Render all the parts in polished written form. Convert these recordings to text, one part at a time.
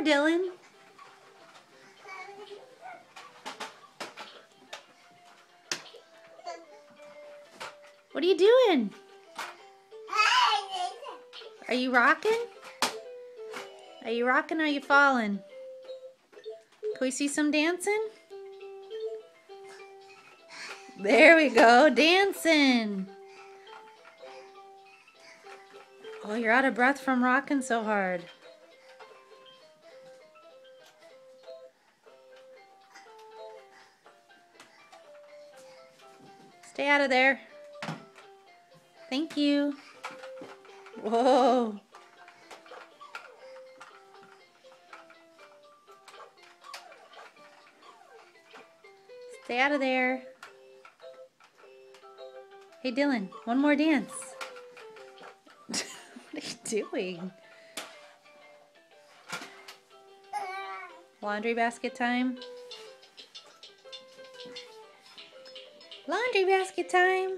more, Dylan. What are you doing? Are you rocking? Are you rocking or are you falling? Can we see some dancing? There we go, dancing. Oh, you're out of breath from rocking so hard. Stay out of there. Thank you. Whoa. Stay out of there. Hey, Dylan, one more dance. What are you doing? Laundry basket time. Laundry basket time.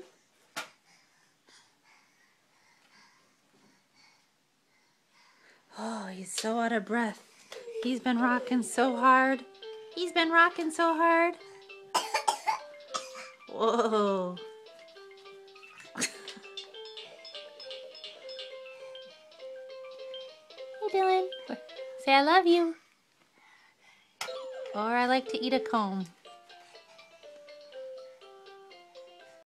Oh, he's so out of breath. He's been rocking so hard. He's been rocking so hard. Whoa. Hey, Dylan. Say I love you. Or I like to eat a comb.